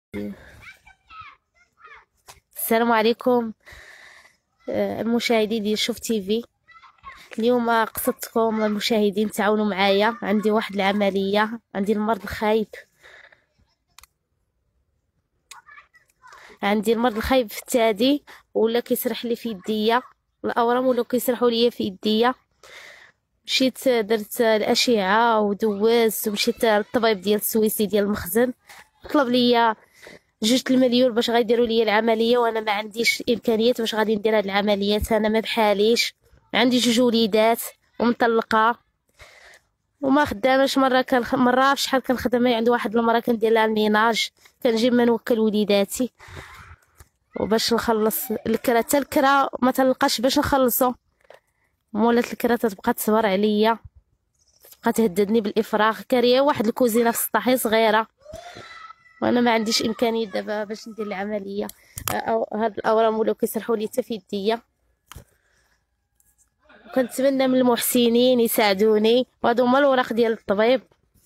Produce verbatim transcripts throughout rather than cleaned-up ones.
السلام عليكم. آه، المشاهدين ديال شوف تيفي. اليوم قصدتكم المشاهدين تعاونوا معايا. عندي واحد العمليه، عندي المرض الخايب عندي المرض الخايب في الثدي، ولا كيسرح لي في يديا الاورام، ولا كيسرحوا لي في يديا. مشيت درت الاشعه ودوزت، ومشيت للطبيب ديال السويسي ديال المخزن. طلب ليا جوج المليون باش غيديروا لي العمليه، وانا ما عنديش امكانيات باش غادي ندير هاد العمليات. انا ما بحاليش، عندي جوج وليدات ومطلقه وما خدامش. مره كان مره في شحال كنخدم عند واحد المراه كندير لها الميناج، كنجي ما نوكل وليداتي وباش نخلص الكرا. حتى الكرا ما تلقاش باش نخلصو، مولات الكرا تتبقى تصبر عليا، تبقى تهددني بالافراغ. كاريه واحد الكوزينه في السطح هي صغيره، وانا ما عنديش امكانيه دابا باش ندير العمليه. أو هاد الاورام ولاو كيسرحوا لي حتى في يديا. كنتمنى من المحسنين يساعدوني. وهادو هما الوراق ديال الطبيب،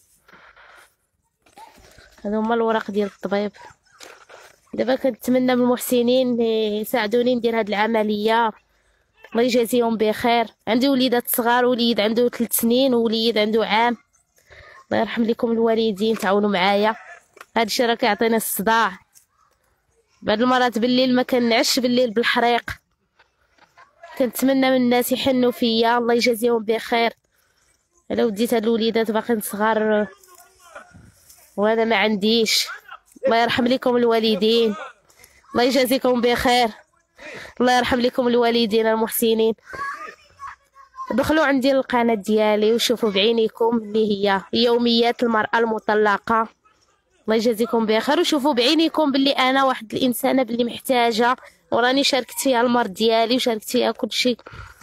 هادو هما الوراق ديال الطبيب. دابا كنتمنى من المحسنين يساعدوني ندير هاد العمليه، الله يجازيهم بخير. عندي وليدات صغار، وليد عنده ثلاث سنين ووليد عنده عام. الله يرحم لكم الوالدين، تعاونوا معايا. هادشي راه كيعطيني الصداع. بعض المرات بالليل ما كنعش بالليل بالحريق. كنتمنى من الناس يحنوا فيا، الله يجازيهم بخير. الا وديت هاد الوليدات باقيين صغار وانا ما عنديش، الله يرحم لكم الوالدين، الله يجازيكم بخير. الله يرحم لكم الوالدين المحسنين. دخلوا عندي القناه ديالي وشوفوا بعينيكم اللي هي يوميات المراه المطلقه. الله يجازيكم بخير، وشوفوا بعينيكم باللي انا واحد الانسانه باللي محتاجه، وراني شاركت فيها المرض ديالي وشاركت فيها كل شيء.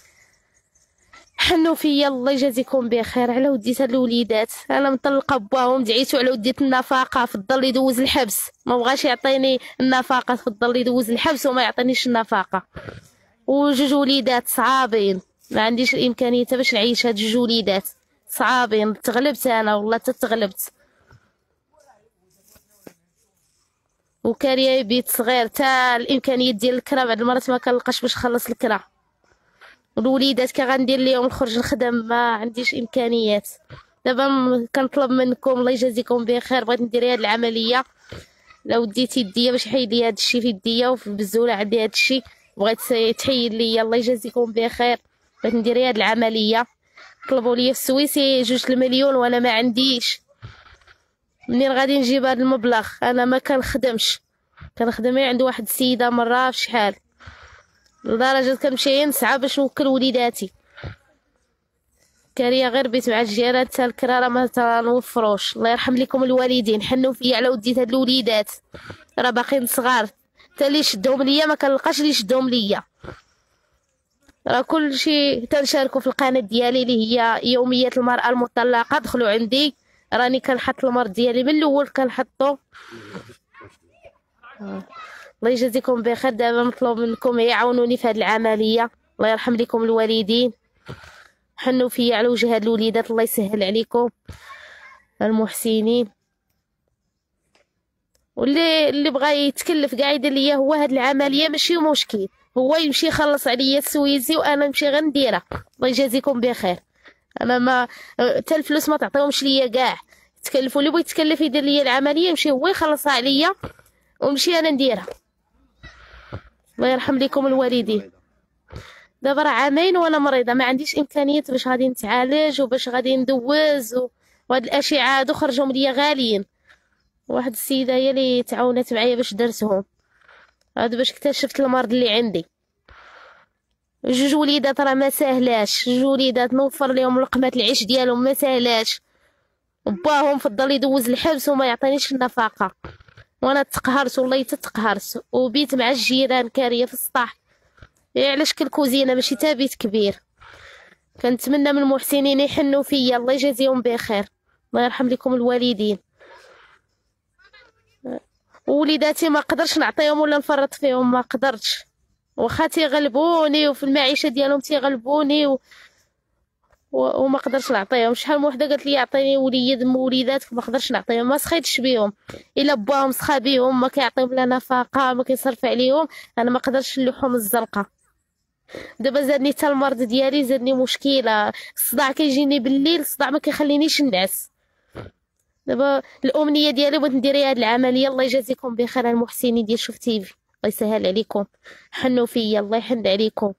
حنوا فيا، الله يجازيكم بخير. على وديت هاد الوليدات، انا مطلقه بواهم، دعيتو على وديت النفقه، فضل يدوز الحبس، ما بغاش يعطيني النفقه، فضل يدوز الحبس وما يعطينيش النفقه. وجوج وليدات صعابين، ما عنديش الامكانيه باش نعيش هاد جوج وليدات صعابين. تغلبت انا والله، تتغلبت. وكاريه بيت صغير، تا الامكانيات ديال الكرا بعض المرات ما كنلقاش باش نخلص الكرا. الوليدات كي غندير ليهم نخرج نخدم، ما عنديش امكانيات. دابا كنطلب منكم، الله يجازيكم بخير، بغيت ندير هاد العمليه. لو ديتي يديا باش حيد لي هادشي في يديا، وفي البزوله عندي هادشي بغيت تحيد ليا، الله يجازيكم بخير. بغيت ندير هاد العمليه. طلبوا لي في السويسي جوج المليون وانا ما عنديش. منين غادي نجيب هاد المبلغ؟ انا ما كنخدمش، كنخدم عند واحد السيده مره في شحال، لدرجه كنمشي نسعى باش نوكل وليداتي. كاريه غير بيت مع الجيران، حتى الكراره ما تنوفروش. الله يرحم لكم الوالدين، حنوا فيا على وديت هاد الوليدات، راه باقيين صغار. حتى اللي شدهم ليا ما كنلقاش اللي يشدهم ليا. راه كلشي تنشاركوا في القناه ديالي اللي هي يوميات المراه المطلقه. دخلوا عندي، راني كنحط المرض ديالي من الاول كنحطو. الله يجازيكم بخير. دابا مطلوب منكم يعاونوني في هذه العمليه، الله يرحم لكم الوالدين. حنوا فيا على وجه هاد الوليدات، الله يسهل عليكم المحسنين. واللي اللي بغى يتكلف كاع يدير ليا هو هاد العمليه، ماشي مشكل. هو يمشي يخلص عليا السويسي وانا نمشي غنديرها، الله يجازيكم بخير. انا ما حتى الفلوس ما تعطيهمش ليا كاع. تكلفوا اللي بغى يتكلف يدير ليا العمليه يمشي هو يخلصها عليا ونمشي انا نديرها، الله يرحم لكم الوالدين. دابا راه عامين وانا مريضه، ما عنديش امكانيات باش غادي نتعالج وباش غادي ندوز و... وهاد الاشعه هادو خرجهم ليا غاليين. واحد السيده هي اللي تعاونت معايا باش درتهم هادو، باش اكتشفت المرض اللي عندي. جوج وليدات راه ما ساهلاش، جوج وليدات نوفر لهم لقمه العيش ديالهم ما ساهلاش. باهم فضل يدوز الحبس وما يعطينيش النفقه، وانا تقهرت والله تتقهرت. وبيت مع الجيران كاريه في السطح، إيه على شكل كوزينه ماشي تا بيت كبير. كنتمنى من المحسنين يحنوا فيا، الله يجازيهم بخير، الله يرحم لكم الوالدين. ووليداتي ما قدرش نعطيهم ولا نفرط فيهم، ما قدرتش، واخا تيغلبوني وفي المعيشه ديالهم تيغلبوني و... و- وما قدرش نعطيهم. شحال من وحده قالت لي عطيني وليد من وليداتك، ما قدرش نعطيهم، ما سخيتش بيهم. الا باهم سخا بيهم، ما كيعطيهم لا نفقه، ما كيصرف عليهم، انا ما قدرش اللحوم الزرقاء. دابا زادني حتى المرض ديالي، زادني مشكله، الصداع كيجيني بالليل، الصداع ما كيخلينيش نعس. دابا الامنيه ديالي بغيت ندير هاد العمليه. الله يجازيكم بخير المحسنين ديال شوف تيفي، الله يسهل عليكم، حنوا فيا، الله يحن عليكم.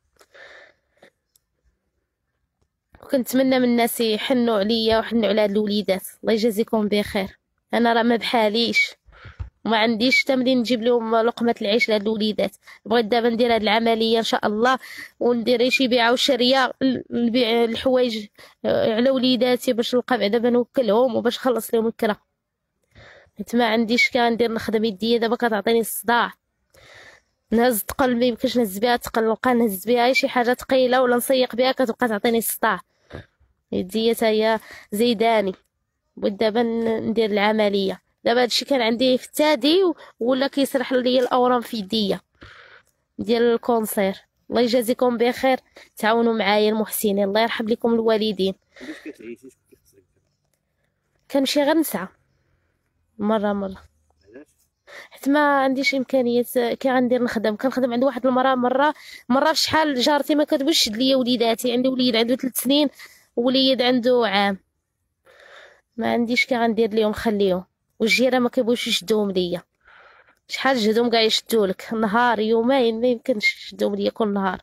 وكنتمنى من الناس يحنوا عليا ويحنوا على هاد الوليدات، الله يجازيكم بخير. انا راه ما بحاليش، ما عنديش حتى منين نجيب لهم لقمه العيش لهاد الوليدات. بغيت دابا ندير هاد العمليه ان شاء الله، وندير شي بيعه وشريه، نبيع الحوايج آه، على وليداتي باش نلقى بعدا بنوكلهم وباش نخلص لهم الكرا. حيت ما عنديش كندير نخدم يديا دابا كتعطيني الصداع. نهز تقل ما يمكنش نهز بها تقل، نبقى نهز بها شي حاجه ثقيله ولا نسيق بها كتبقى تعطيني الصداع. يديا تا هي زيداني. بغيت دابا ن- ندير العمليه. دابا هادشي كان عندي في التادي و- ولا كيسرح لي الاورام في يديا ديال الكونسير. الله يجازيكم بخير، تعاونوا معايا المحسنين، الله يرحم لكم الوالدين. كيفاش كتعيشي؟ شكون كيخصك؟ كنمشي غير نسعى مره مره، علاش؟ حيت ما عنديش امكانيات. كي غندير نخدم، كنخدم عند واحد المراه مره مره شحال جارتي ما كتبغيش تشد ليا وليداتي. عندي وليد عنده ثلاث سنين ووليد عنده عام، ما عنديش كي غندير ليهم نخليهم، والجيران ما كيبغيوش يشدوهم ليا. شحال جهدهم كاع يشدوا لك نهار يومين، ما يمكنش يشدوهم ليا كل نهار.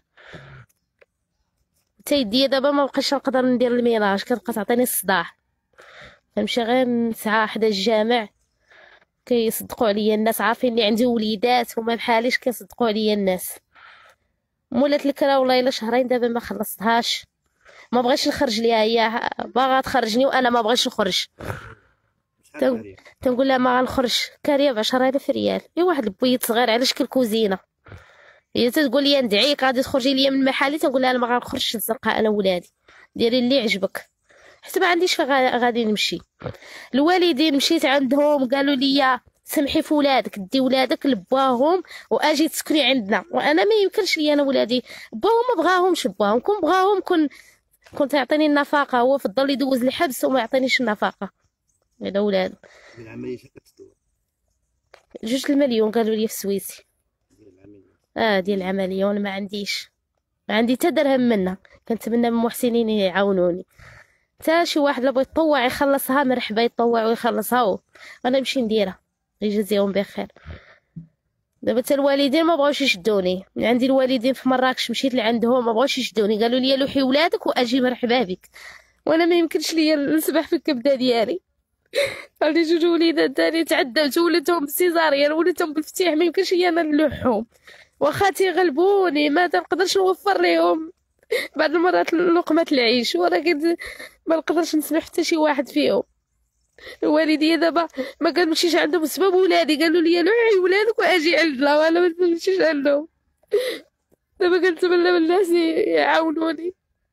حتى يديا دابا ما بقيتش نقدر ندير الميناج، كتبقى تعطيني الصداع. كنمشي غير نسعى حدا الجامع، كيصدقوا عليا الناس، عارفين اللي عندي وليدات وما بحاليش كيصدقوا عليا الناس. مولات الكرا والله الا شهرين دابا ما خلصتهاش، ما بغيتش نخرج ليها، هي باغا تخرجني وانا ما بغيتش نخرج. شحال تن- كاريه؟ تنقول لها ما غنخرج. كاريه بعشرة آلاف ريال، اي واحد البويت صغير على شكل كوزينه. هي تتقول لي ندعيك غادي تخرجي ليا من محلي، تنقول لها انا ما غنخرجش الزرقاء انا ولادي، ديري اللي عجبك. حتى ما عنديش فين غا- غادي نمشي. الوالدين مشيت عندهم قالوا لي سمحي في ولادك، دي ولادك لباهم واجي تسكني عندنا. وانا ما يمكنش لي، انا ولادي باهم ما بغاهمش، باهم كون بغاهم كن كنت يعطيني النفقه. هو فضل يدوز الحبس وما يعطينيش النفقه على ولاد. العمليه شحال كتدور؟ جوج المليون قالوا لي في سويسي. ديال العمليه؟ اه ديال العمليه، وانا ما عنديش، ما عندي حتى درهم منها. كنتمنى من المحسنين يعاونوني. تا شي واحد اللي بغى يتطوع يخلصها مرحبا، يتطوع ويخلصها و- وانا نمشي نديرها، يجزيهم بخير. دابا حتى الوالدين ما بغاوش يشدوني. عندي الوالدين في مراكش مشيت لعندهم ما بغاوش يشدوني، قالوا لي لوحي ولادك واجي مرحبا بك. وانا ما يمكنش ليا نسبح في الكبده ديالي. عندي جوج وليدات تاني تعذبت، ولدتهم بالسيزاريان ولدتهم بالفتيح، ما يمكنش ليا انا نلوحهم. واخا تيغلبوني ما تنقدرش نوفر ليهم بعض المرات لقمه العيش، ولكن ما نقدرش نسمح حتى شي واحد فيهم. الوالديه دابا ما كنمشيش عندهم بسبب ولادي، قالوا لي لوحي ولادك واجي عندنا، وانا ما نمشيش عندهم. دابا كنتمنى من الناس يعاونوني.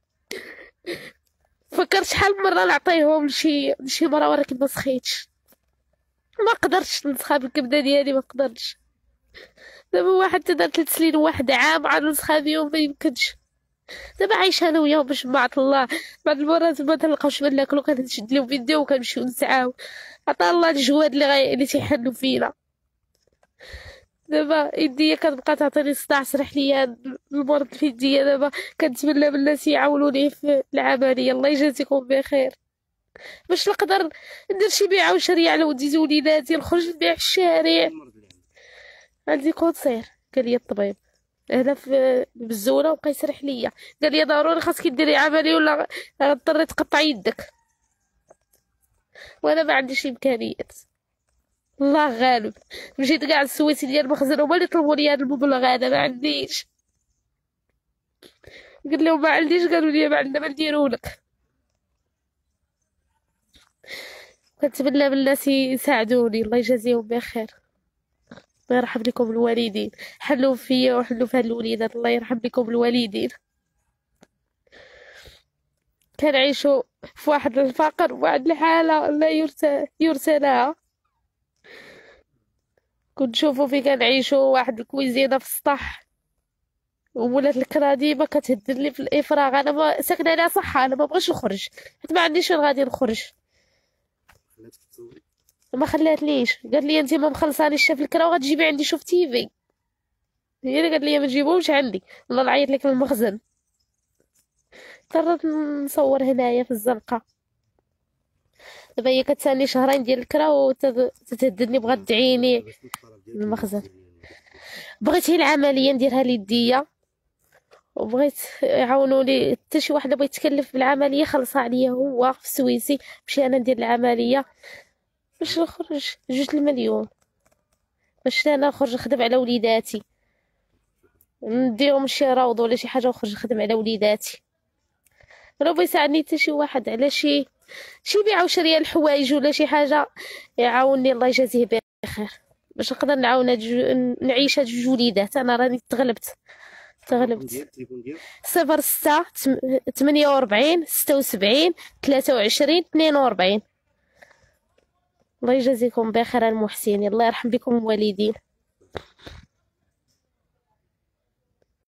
فكرت شحال من مره نعطيهم لشي لشي مره ولكن ما سخيتش، ما قدرتش نسخى بالكبده ديالي، ما قدرتش. دابا واحد تدار ثلاث سنين وواحد عام عاد نسخى بيهم، ما يمكنش. دابا عايشه انا وياهم باش بعث الله. بعض المرات ما تلقاوش ما ناكلو، كنشد لهم فيديو وكنمشيو نسعاو. عطا الله الجواد اللي غي... اللي تيحنوا فينا. دابا يديا كتبقى تعطيني صداع، سرح ليا المرض في يديا. دابا كنتمنى من الناس يعاونوني في العمليه، الله يجازيكم بخير، باش نقدر ندير شي بيعه وشريه على وديتي وليداتي، نخرج نبيع في الشارع. المرض اللي عندك؟ عندي كونسير، قال لي الطبيب هنا في بالزوله، وبقى يسرح ليا قال لي ضروري خاصك ديري عمليه ولا غتضطري تقطعي يدك. وانا ما عنديش امكانيات، الله غالب. مشيت كاع للسويسي ديال المخزن هما اللي طلبوا لي هذا المبلغ هذا، ما عنديش. قلت لهم ما عنديش، قالوا لي ما عندنا ما نديرو لك. كنتمنى من الناس يساعدوني، الله يجازيهم بخير، الله يرحم لكم الوالدين، حلوا فيا وحلوا في هاد الوليدات، الله يرحم لكم الوالدين. كنعيشوا في واحد الفقر وواحد الحالة لا يرثى يرثى لها. كنت نشوفوا في كنعيشوا واحد الكويزينة في السطح، ولات الكرا ديما كتهدر لي في الافراغ. انا ما ساكنه عليها صح، انا ما بغيتش نخرج حيت ما عنديش وين غادي نخرج. خلاتك تصوري. ما خلاتنيش، قالت لي انت ما مخلصانيش الشاف الكرا وغتجيبي عندي شوف تيفي. هي اللي قالت لي ما تجيبوش عندي، والله نعيط لك للمخزن. اضطريت نصور هنايا في الزنقه. دابا هي كتسالني شهرين ديال الكرا وتتهددني بغات تعيني باش الطلب ديالك المخزن. يعني بغيت هي العمليه نديرها ليديا، وبغيت يعاونوني حتى شي واحد اللي بغى يتكلف بالعمليه خلصها عليا هو في السويسي، مشي انا ندير العمليه باش نخرج جوج المليون، باش انا نخرج نخدم على وليداتي، نديهم شي روض ولا شي حاجه ونخرج نخدم على وليداتي. لو بغى يساعدني حتى شي واحد على شي شي بيع شريه الحوايج ولا شي حاجه يعاونني الله يجازيه بخير، باش نقدر نعاون هاد جو... نعيش هاد جوج وليدات. انا راني تغلبت تغلبت. ديال التليفون ديالك صفر ستة ثمانية وربعين ستة وسبعين ثلاثة وعشرين اثنين وأربعين. الله يجازيكم بخير المحسنين، الله يرحم بكم الوالدين.